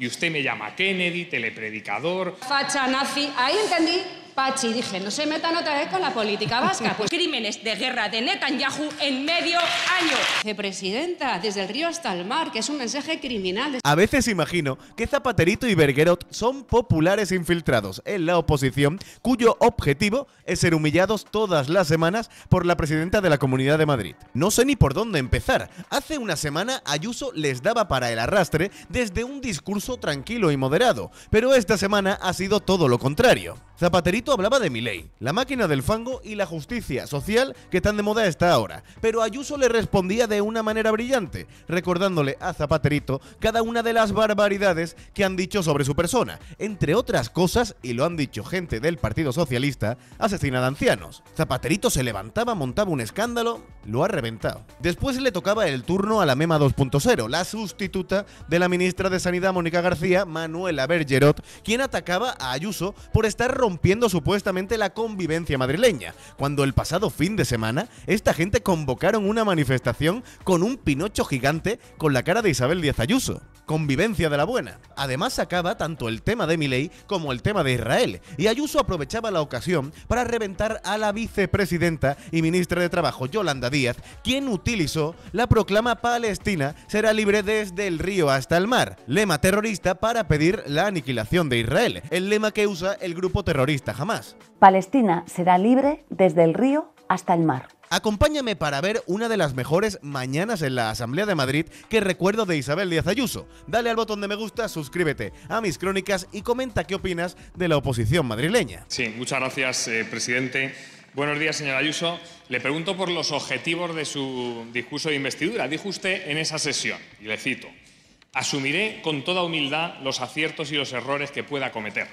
Y usted me llama Kennedy, telepredicador... Facha, nazi, ahí entendí. Pachi, dije, no se metan otra vez con la política vasca. Pues Crímenes de guerra de Netanyahu en medio año. Vicepresidenta, desde el río hasta el mar, que es un mensaje criminal. A veces imagino que Zapaterito y Bergerot son populares infiltrados en la oposición, cuyo objetivo es ser humillados todas las semanas por la presidenta de la Comunidad de Madrid. No sé ni por dónde empezar. Hace una semana Ayuso les daba para el arrastre desde un discurso tranquilo y moderado, pero esta semana ha sido todo lo contrario. Zapaterito hablaba de Milei, la máquina del fango y la justicia social que tan de moda está ahora, pero Ayuso le respondía de una manera brillante, recordándole a Zapaterito cada una de las barbaridades que han dicho sobre su persona, entre otras cosas, y lo han dicho gente del Partido Socialista, asesina de ancianos. Zapaterito se levantaba, montaba un escándalo, lo ha reventado. Después le tocaba el turno a la Mema 2.0, la sustituta de la ministra de Sanidad Mónica García, Manuela Bergerot, quien atacaba a Ayuso por estar rompiendo supuestamente la convivencia madrileña, cuando el pasado fin de semana esta gente convocaron una manifestación con un pinocho gigante con la cara de Isabel Díaz Ayuso. Convivencia de la buena. Además sacaba tanto el tema de Milei como el tema de Israel, y Ayuso aprovechaba la ocasión para reventar a la vicepresidenta y ministra de Trabajo Yolanda Díaz, quien utilizó la proclama Palestina será libre desde el río hasta el mar, lema terrorista para pedir la aniquilación de Israel, el lema que usa el grupo terrorista Hamás. Palestina será libre desde el río hasta el mar. Acompáñame para ver una de las mejores mañanas en la Asamblea de Madrid que recuerdo de Isabel Díaz Ayuso. Dale al botón de me gusta, suscríbete a mis crónicas y comenta qué opinas de la oposición madrileña. Sí, muchas gracias, presidente. Buenos días, señora Ayuso. Le pregunto por los objetivos de su discurso de investidura. Dijo usted en esa sesión, y le cito, asumiré con toda humildad los aciertos y los errores que pueda cometer.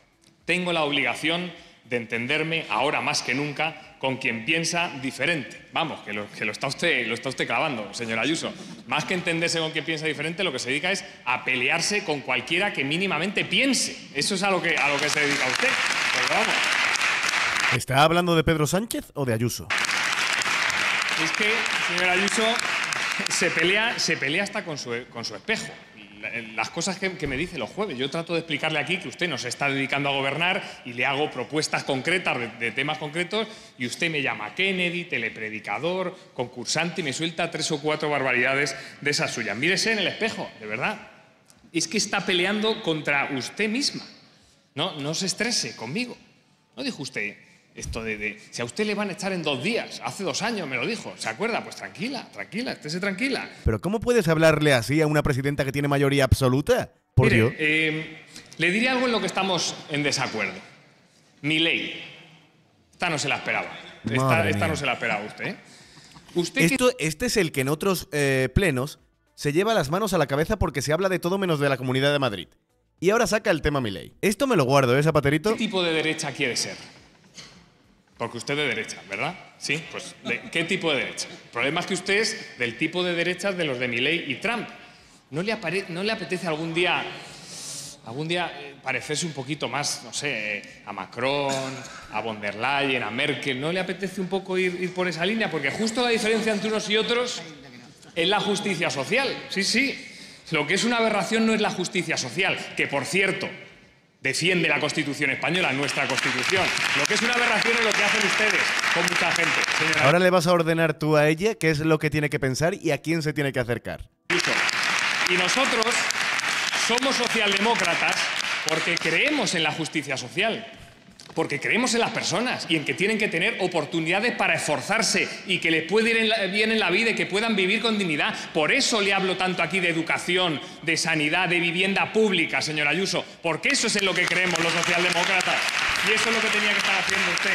Tengo la obligación de entenderme, ahora más que nunca, con quien piensa diferente. Vamos, que lo está usted clavando, señora Ayuso. Más que entenderse con quien piensa diferente, lo que se dedica es a pelearse con cualquiera que mínimamente piense. Eso es a lo que se dedica usted. Pues vamos. ¿Está hablando de Pedro Sánchez o de Ayuso? Es que, señora Ayuso, se pelea hasta con su espejo. Las cosas que me dice los jueves. Yo trato de explicarle aquí que usted nos está dedicando a gobernar y le hago propuestas concretas de temas concretos y usted me llama Kennedy, telepredicador, concursante y me suelta 3 o 4 barbaridades de esas suyas. Mírese en el espejo, de verdad. Es que está peleando contra usted misma. No se estrese conmigo. ¿No dijo usted esto de si a usted le van a echar en 2 días? Hace 2 años me lo dijo. ¿Se acuerda? Pues tranquila, estése tranquila. ¿Pero cómo puedes hablarle así a una presidenta que tiene mayoría absoluta? Por Dios. Le diré algo en lo que estamos en desacuerdo. Milei. Esta no se la esperaba. Esta no se la esperaba usted, ¿eh? Este es el que en otros plenos se lleva las manos a la cabeza porque se habla de todo menos de la Comunidad de Madrid. Y ahora saca el tema Milei. Esto me lo guardo, ¿eh, Zapaterito? ¿Qué tipo de derecha quiere ser? Porque usted es de derecha, ¿verdad? Sí, pues ¿qué tipo de derecha? El problema es que usted es del tipo de derechas de los de Milei y Trump. ¿No le apetece algún día parecerse un poquito más, no sé, a Macron, a von der Leyen, a Merkel? ¿No le apetece un poco ir por esa línea? Porque justo la diferencia entre unos y otros es la justicia social. Sí. Lo que es una aberración no es la justicia social, que por cierto defiende la Constitución española, nuestra Constitución. Lo que es una aberración es lo que hacen ustedes con mucha gente, señora. Ahora le vas a ordenar tú a ella qué es lo que tiene que pensar y a quién se tiene que acercar. Y nosotros somos socialdemócratas porque creemos en la justicia social, porque creemos en las personas y en que tienen que tener oportunidades para esforzarse y que les pueda ir bien en la vida y que puedan vivir con dignidad. Por eso le hablo tanto aquí de educación, de sanidad, de vivienda pública, señora Ayuso, porque eso es en lo que creemos los socialdemócratas y eso es lo que tenía que estar haciendo usted.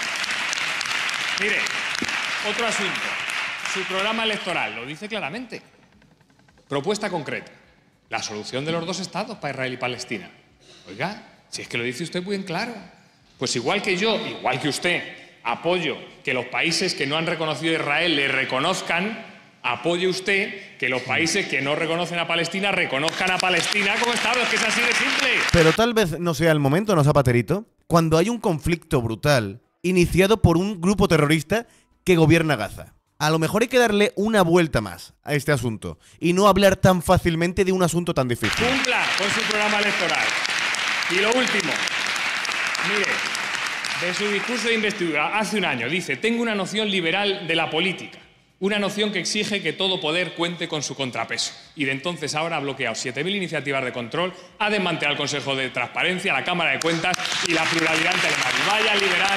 Mire, otro asunto. Su programa electoral lo dice claramente. Propuesta concreta. La solución de los 2 estados para Israel y Palestina. Oiga, si es que lo dice usted muy en claro. Pues igual que yo, igual que usted, apoyo que los países que no han reconocido a Israel le reconozcan, apoye usted que los países que no reconocen a Palestina reconozcan a Palestina como Estado. Es que es así de simple. Pero tal vez no sea el momento, ¿no, Zapaterito? Cuando hay un conflicto brutal iniciado por un grupo terrorista que gobierna Gaza. A lo mejor hay que darle una vuelta más a este asunto y no hablar tan fácilmente de un asunto tan difícil. Cumpla con su programa electoral. Y lo último, mire, de su discurso de investidura hace un año dice: tengo una noción liberal de la política, una noción que exige que todo poder cuente con su contrapeso. Y de entonces ahora ha bloqueado 7.000 iniciativas de control, ha desmantelado el Consejo de Transparencia, la Cámara de Cuentas y la pluralidad en Telemadrid. Vaya liberal.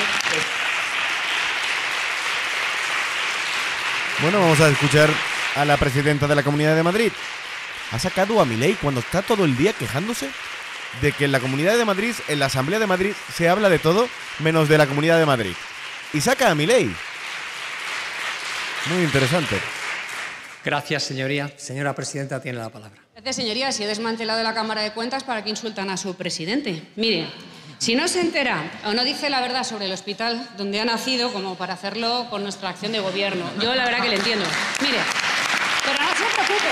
Bueno, vamos a escuchar a la presidenta de la Comunidad de Madrid. Ha sacado a Milei cuando está todo el día quejándose de que en la Comunidad de Madrid, en la Asamblea de Madrid, se habla de todo menos de la Comunidad de Madrid. Y saca a Milei. Muy interesante. Gracias, señoría. Señora presidenta, tiene la palabra. Gracias, señoría. Si he desmantelado la Cámara de Cuentas, ¿para qué insultan a su presidente? Mire, si no se entera o no dice la verdad sobre el hospital donde ha nacido, como para hacerlo con nuestra acción de gobierno, yo la verdad que le entiendo. Mire, pero no se preocupe,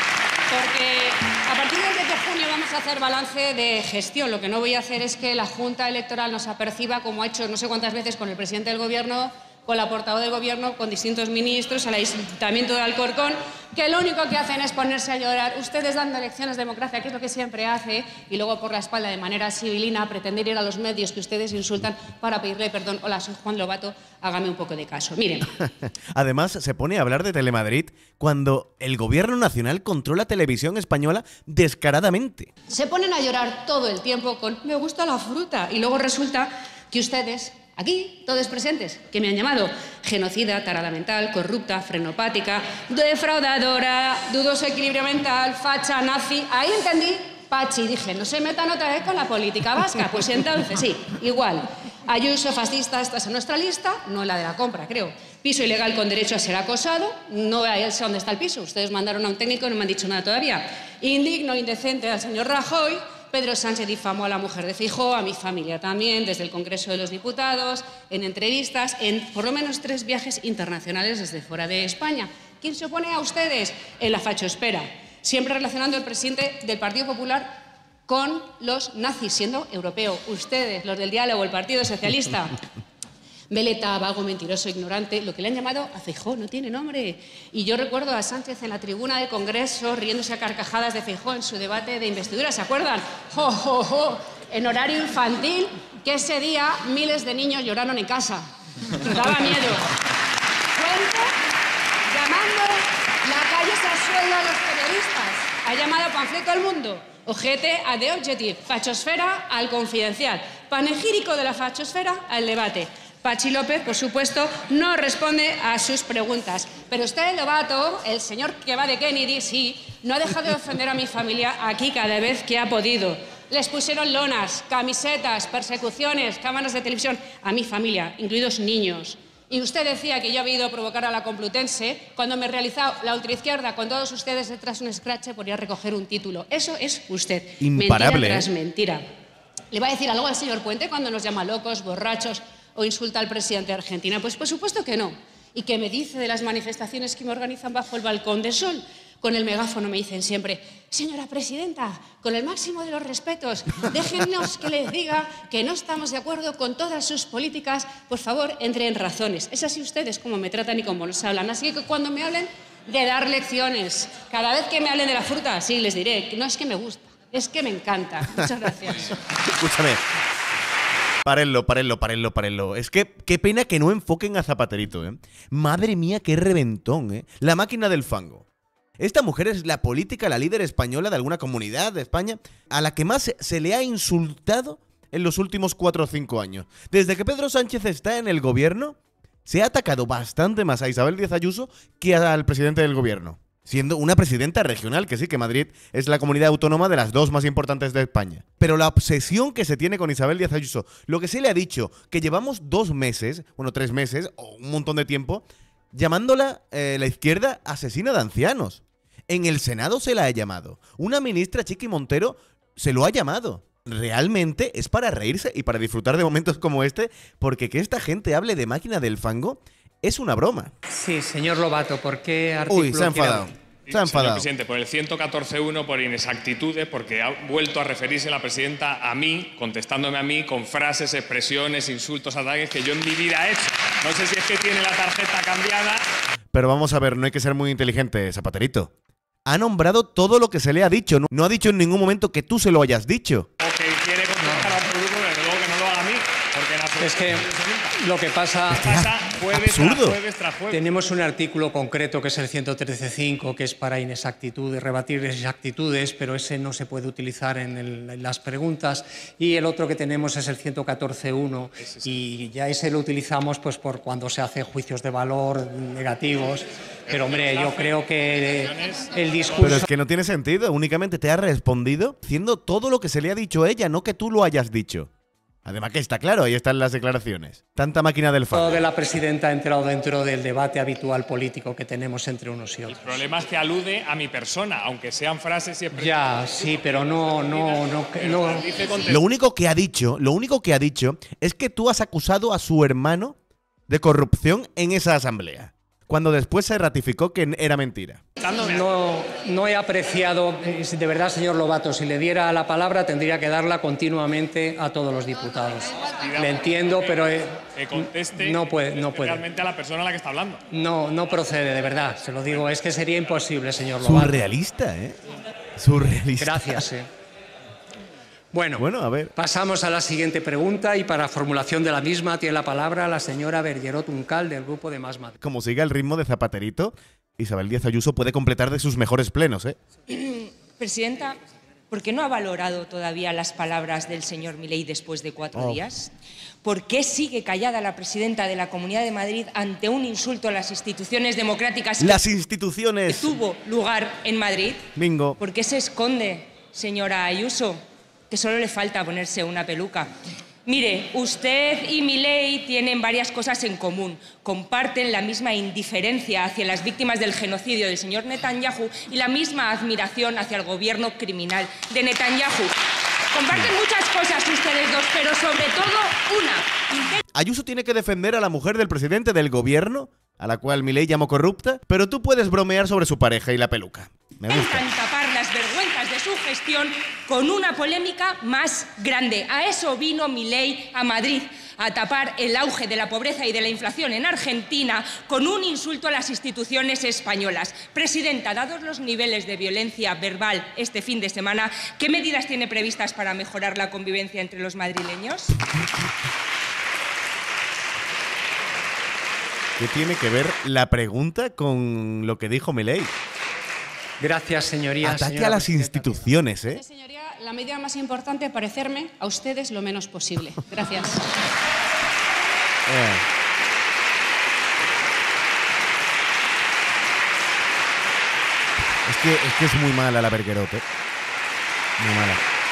porque a partir del 10 de junio vamos a hacer balance de gestión. Lo que no voy a hacer es que la Junta Electoral nos aperciba, como ha hecho no sé cuántas veces con el presidente del Gobierno, con la portavoz del Gobierno, con distintos ministros, al Ayuntamiento de Alcorcón, que lo único que hacen es ponerse a llorar. Ustedes dando lecciones de democracia, que es lo que siempre hace, y luego por la espalda, de manera civilina, pretender ir a los medios que ustedes insultan para pedirle perdón. Hola, soy Juan Lobato, hágame un poco de caso. Miren. Además, se pone a hablar de Telemadrid cuando el Gobierno Nacional controla Televisión Española descaradamente. Se ponen a llorar todo el tiempo con «me gusta la fruta», y luego resulta que ustedes, aquí, todos presentes, que me han llamado genocida, tarada mental, corrupta, frenopática, defraudadora, dudoso equilibrio mental, facha, nazi. Ahí entendí, Pachi, dije, no se metan otra vez con la política vasca. Pues entonces, sí, igual. Ayuso, fascista, esta es en nuestra lista, no en la de la compra, creo. Piso ilegal con derecho a ser acosado, no sé dónde está el piso. Ustedes mandaron a un técnico y no me han dicho nada todavía. Indigno, indecente al señor Rajoy. Pedro Sánchez difamó a la mujer de Feijóo, a mi familia también, desde el Congreso de los Diputados, en entrevistas, en por lo menos 3 viajes internacionales desde fuera de España. ¿Quién se opone a ustedes? En la fachoespera, siempre relacionando al presidente del Partido Popular con los nazis, siendo europeo. Ustedes, los del diálogo, el Partido Socialista. Veleta, vago, mentiroso, ignorante, lo que le han llamado a Feijóo no tiene nombre. Y yo recuerdo a Sánchez en la tribuna del Congreso riéndose a carcajadas de Feijóo en su debate de investidura, ¿se acuerdan? ¡Jo, jo, jo! En horario infantil, que ese día miles de niños lloraron en casa. Daba miedo. Cuento llamando la calle Sassuelo a los periodistas. Ha llamado panfleto al mundo. Ojete a The Objective. Fachosfera al Confidencial. Panegírico de la fachosfera al debate. Pachi López, por supuesto, no responde a sus preguntas. Pero usted, Lobato, el señor que va de Kennedy, sí, no ha dejado de ofender a mi familia aquí cada vez que ha podido. Les pusieron lonas, camisetas, persecuciones, cámaras de televisión a mi familia, incluidos niños. Y usted decía que yo había ido a provocar a la Complutense cuando me he realizado la ultraizquierda con todos ustedes detrás de un escrache por ir a recoger un título. Eso es usted. Imparable. Mentira tras mentira. ¿Le va a decir algo al señor Puente cuando nos llama locos, borrachos o insulta al presidente de Argentina? Pues por supuesto que no. ¿Y qué me dice de las manifestaciones que me organizan bajo el Balcón de Sol? Con el megáfono me dicen siempre: señora presidenta, con el máximo de los respetos, déjennos que les diga que no estamos de acuerdo con todas sus políticas, por favor, entre en razones. Es así ustedes como me tratan y como nos hablan. Así que cuando me hablen de dar lecciones, cada vez que me hablen de la fruta, sí, les diré, no es que me gusta, es que me encanta. Muchas gracias. Escúchame. Párenlo. Es que qué pena que no enfoquen a Zapaterito, ¿eh? Madre mía, qué reventón, ¿eh? La máquina del fango. Esta mujer es la política, la líder española de alguna comunidad de España a la que más se le ha insultado en los últimos 4 o 5 años. Desde que Pedro Sánchez está en el gobierno, se ha atacado bastante más a Isabel Díaz Ayuso que al presidente del gobierno. Siendo una presidenta regional, que sí, que Madrid es la comunidad autónoma de las 2 más importantes de España. Pero la obsesión que se tiene con Isabel Díaz Ayuso, lo que se le ha dicho, que llevamos 2 meses, bueno, 3 meses, o un montón de tiempo, llamándola la izquierda asesina de ancianos. En el Senado se la ha llamado. Una ministra, Chiqui Montero, se lo ha llamado. Realmente es para reírse y para disfrutar de momentos como este, porque que esta gente hable de máquina del fango es una broma. Sí, señor Lobato, ¿por qué artículo? Uy, se ha enfadado. Se ha enfadado. Señor presidente, por el 114.1, por inexactitudes, porque ha vuelto a referirse la presidenta a mí, contestándome a mí con frases, expresiones, insultos, ataques que yo en mi vida he hecho. No sé si es que tiene la tarjeta cambiada. Pero vamos a ver, no hay que ser muy inteligente, Zapaterito. Ha nombrado todo lo que se le ha dicho. No ha dicho en ningún momento que tú se lo hayas dicho. O que quiere contestar a un público, desde luego que no lo haga a mí, porque en absoluto Es que lo que pasa... pasa jueves tras absurdo. jueves tras jueves. Tenemos un artículo concreto que es el 113.5, que es para inexactitudes, rebatir inexactitudes, pero ese no se puede utilizar en las preguntas. Y el otro que tenemos es el 114.1 y ya ese lo utilizamos pues por cuando se hace juicios de valor negativos. Pero hombre, yo creo que el discurso... Pero es que no tiene sentido. Únicamente te ha respondido diciendo todo lo que se le ha dicho a ella, no que tú lo hayas dicho. Además que está claro, ahí están las declaraciones. Tanta máquina del Todo fan. de la presidenta ha entrado dentro del debate habitual político que tenemos entre unos y otros. El problema es que alude a mi persona, aunque sean frases siempre. Ya, sí, pero no. Dice contestar. Lo único que ha dicho es que tú has acusado a su hermano de corrupción en esa asamblea, cuando después se ratificó que era mentira. No he apreciado, de verdad, señor Lobato, si le diera la palabra tendría que darla continuamente a todos los diputados. Le entiendo, pero Que conteste no puede. realmente a la persona a la que está hablando. No procede, de verdad, se lo digo, es que sería imposible, señor Lobato. Surrealista, ¿eh? Surrealista. Gracias. Bueno, a ver. Pasamos a la siguiente pregunta y para formulación de la misma tiene la palabra la señora Bergerot Uncal del Grupo de Más Madrid. Como siga el ritmo de Zapaterito, Isabel Díaz Ayuso puede completar de sus mejores plenos, ¿eh? Presidenta, ¿por qué no ha valorado todavía las palabras del señor Milei después de 4 días? ¿Por qué sigue callada la presidenta de la Comunidad de Madrid ante un insulto a las instituciones democráticas Las que instituciones. tuvo lugar en Madrid? Bingo. ¿Por qué se esconde, señora Ayuso? Que solo le falta ponerse una peluca. Mire, usted y Milei tienen varias cosas en común. Comparten la misma indiferencia hacia las víctimas del genocidio del señor Netanyahu y la misma admiración hacia el gobierno criminal de Netanyahu. Comparten muchas cosas ustedes dos, pero sobre todo una. Ayuso tiene que defender a la mujer del presidente del gobierno, a la cual Milei llamó corrupta, pero tú puedes bromear sobre su pareja y la peluca. Me gusta. Intentan tapar las vergüenzas de su gestión con una polémica más grande. A eso vino Milei a Madrid, a tapar el auge de la pobreza y de la inflación en Argentina con un insulto a las instituciones españolas. Presidenta, dados los niveles de violencia verbal este fin de semana, ¿qué medidas tiene previstas para mejorar la convivencia entre los madrileños? ¿Qué tiene que ver la pregunta con lo que dijo Milei? Gracias, señoría. Ataque señora a las presidenta. instituciones, ¿eh? Señoría, la medida más importante, parecerme a ustedes lo menos posible. Gracias. Es que es muy mala la Bergerot, ¿eh? Muy mala.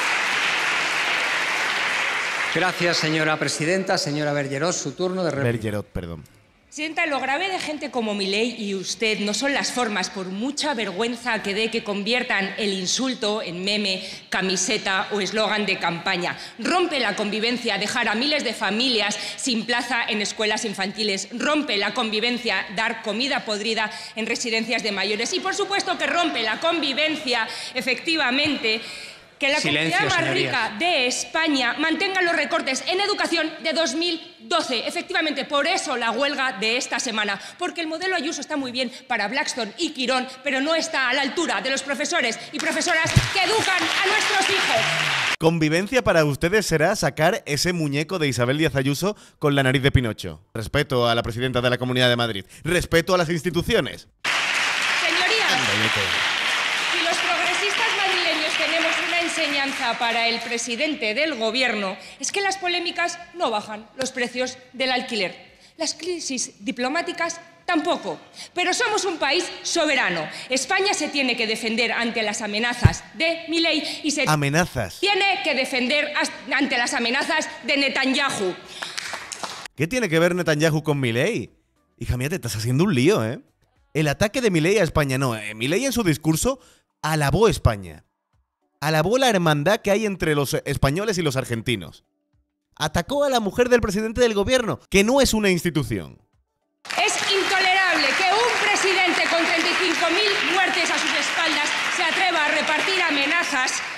Gracias, señora presidenta. Señora Bergerot, su turno de réplica. Bergerot, perdón. Presidenta, lo grave de gente como Milei y usted no son las formas, por mucha vergüenza que dé que conviertan el insulto en meme, camiseta o eslogan de campaña. Rompe la convivencia dejar a miles de familias sin plaza en escuelas infantiles. Rompe la convivencia dar comida podrida en residencias de mayores. Y por supuesto que rompe la convivencia, efectivamente, que la Silencio, comunidad más señorías. rica de España mantenga los recortes en educación de 2012. Efectivamente, por eso la huelga de esta semana. Porque el modelo Ayuso está muy bien para Blackstone y Quirón, pero no está a la altura de los profesores y profesoras que educan a nuestros hijos. Convivencia para ustedes será sacar ese muñeco de Isabel Díaz Ayuso con la nariz de Pinocho. Respeto a la presidenta de la Comunidad de Madrid. Respeto a las instituciones. Señorías, si los progresistas madrileños tenemos una enseñanza para el presidente del Gobierno, es que las polémicas no bajan los precios del alquiler. Las crisis diplomáticas tampoco. Pero somos un país soberano. España se tiene que defender ante las amenazas de Milei y se Amenazas. tiene que defender ante las amenazas de Netanyahu. ¿Qué tiene que ver Netanyahu con Milei? Hija mía, te estás haciendo un lío, ¿eh? El ataque de Milei a España, no. Milei en su discurso alabó España. Alabó la hermandad que hay entre los españoles y los argentinos. Atacó a la mujer del presidente del gobierno, que no es una institución. Es intolerable que un presidente con 35.000 muertes a sus espaldas se atreva a repartir amenazas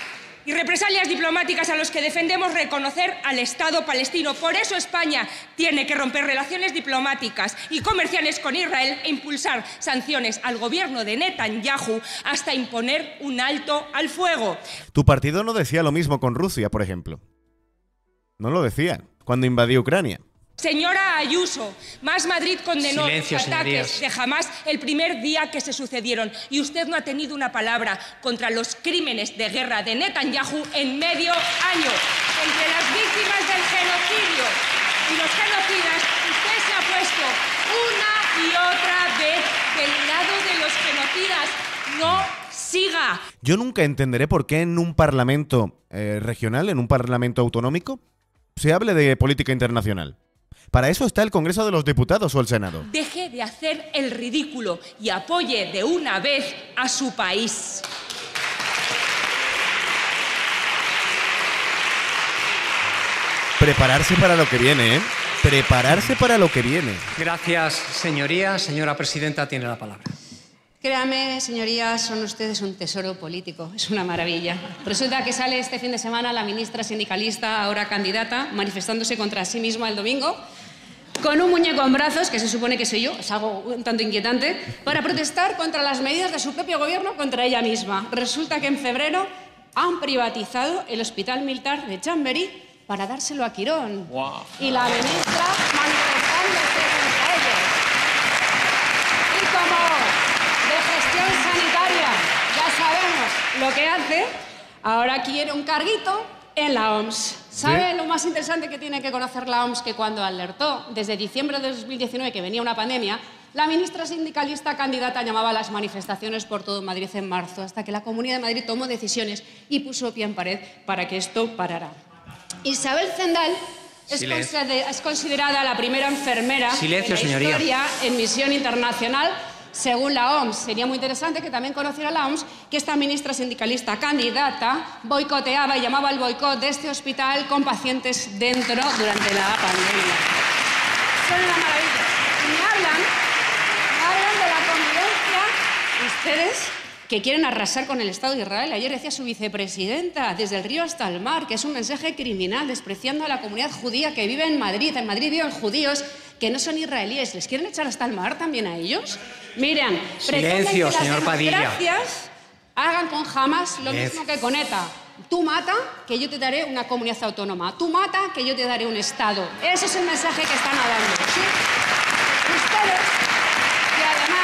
y represalias diplomáticas a los que defendemos reconocer al Estado palestino. Por eso España tiene que romper relaciones diplomáticas y comerciales con Israel e impulsar sanciones al gobierno de Netanyahu hasta imponer un alto al fuego. Tu partido no decía lo mismo con Rusia, por ejemplo. No lo decía cuando invadió Ucrania. Señora Ayuso, Más Madrid condenó Silencio, los ataques señorías. de Hamás el primer día que se sucedieron y usted no ha tenido una palabra contra los crímenes de guerra de Netanyahu en medio año. Entre las víctimas del genocidio y los genocidas, usted se ha puesto una y otra vez del lado de los genocidas. No siga. Yo nunca entenderé por qué en un parlamento regional, en un parlamento autonómico, se hable de política internacional. Para eso está el Congreso de los Diputados o el Senado. Deje de hacer el ridículo y apoye de una vez a su país. Prepararse para lo que viene, ¿eh? Prepararse para lo que viene. Gracias, señoría. Señora presidenta, tiene la palabra. Créame, señorías, son ustedes un tesoro político, es una maravilla. Resulta que sale este fin de semana la ministra sindicalista, ahora candidata, manifestándose contra sí misma el domingo, con un muñeco en brazos, que se supone que soy yo, es algo un tanto inquietante, para protestar contra las medidas de su propio gobierno contra ella misma. Resulta que en febrero han privatizado el Hospital Militar de Chamberí para dárselo a Quirón. Wow. Y la ministra manifestándose contra ellos. Y como de gestión sanitaria ya sabemos lo que hace, ahora quiere un carguito en la OMS. ¿Sabe lo más interesante que tiene que conocer la OMS? Que cuando alertó desde diciembre de 2019 que venía una pandemia, la ministra sindicalista candidata llamaba a las manifestaciones por todo Madrid en marzo, hasta que la Comunidad de Madrid tomó decisiones y puso pie en pared para que esto parara. Isabel Zendal es considerada la primera enfermera Silencio, de la señoría. historia en misión internacional según la OMS. Sería muy interesante que también conociera la OMS que esta ministra sindicalista candidata boicoteaba y llamaba al boicot de este hospital con pacientes dentro durante la pandemia. Son una maravilla. Y me hablan de la convivencia. Ustedes que quieren arrasar con el Estado de Israel. Ayer decía su vicepresidenta, desde el río hasta el mar, que es un mensaje criminal, despreciando a la comunidad judía que vive en Madrid. En Madrid viven judíos que no son israelíes. ¿Les quieren echar hasta el mar también a ellos? Miren, pretenden que Silencio, las señor Padilla. democracias hagan con Hamas lo mismo que con ETA. Tú mata, que yo te daré una comunidad autónoma. Tú mata, que yo te daré un Estado. Ese es el mensaje que están dando, ¿sí? Ustedes, que además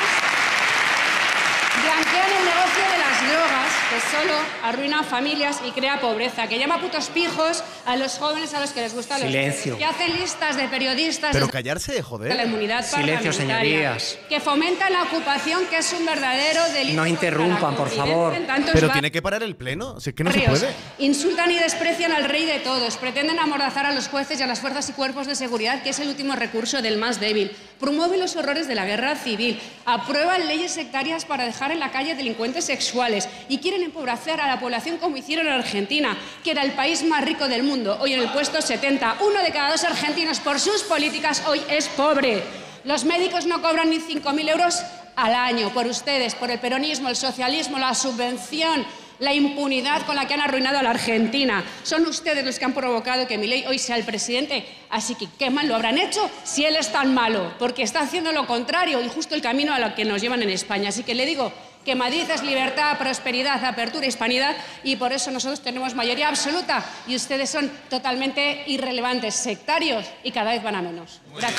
blanquean el negocio de las drogas, que solo arruina familias y crea pobreza, que llama putos pijos a los jóvenes a los que les gustan los Silencio. que hacen listas de periodistas Pero desde callarse, de la joder. inmunidad Silencio, parlamentaria, señorías. que fomentan la ocupación, que es un verdadero delito. No contra interrumpan, la por convivencia favor. en tantos Pero barrios. tiene que parar el pleno. Si es que no se Barrios. puede. Insultan y desprecian al rey de todos, pretenden amordazar a los jueces y a las fuerzas y cuerpos de seguridad, que es el último recurso del más débil, promueven los horrores de la guerra civil, aprueban leyes sectarias para dejar en la calle delincuentes sexuales y quieren empobrecer a la población como hicieron en Argentina, que era el país más rico del mundo, hoy en el puesto 70. 1 de cada 2 argentinos por sus políticas hoy es pobre. Los médicos no cobran ni 5.000 euros al año por ustedes, por el peronismo, el socialismo, la subvención, la impunidad con la que han arruinado a la Argentina. Son ustedes los que han provocado que Milei hoy sea el presidente. Así que qué mal lo habrán hecho si él es tan malo, porque está haciendo lo contrario y justo el camino a lo que nos llevan en España. Así que le digo que Madrid es libertad, prosperidad, apertura, hispanidad, y por eso nosotros tenemos mayoría absoluta y ustedes son totalmente irrelevantes, sectarios y cada vez van a menos. Gracias.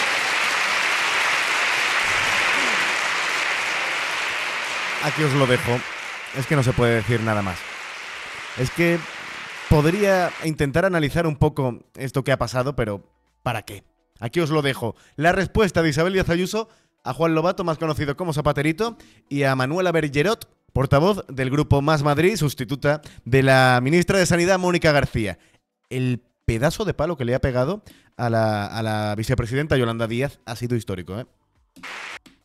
Aquí os lo dejo. Es que no se puede decir nada más. Es que podría intentar analizar un poco esto que ha pasado, pero ¿para qué? Aquí os lo dejo. La respuesta de Isabel Díaz Ayuso a Juan Lobato, más conocido como Zapaterito, y a Manuela Bergerot, portavoz del Grupo Más Madrid, sustituta de la ministra de Sanidad, Mónica García. El pedazo de palo que le ha pegado a la vicepresidenta Yolanda Díaz ha sido histórico, ¿eh?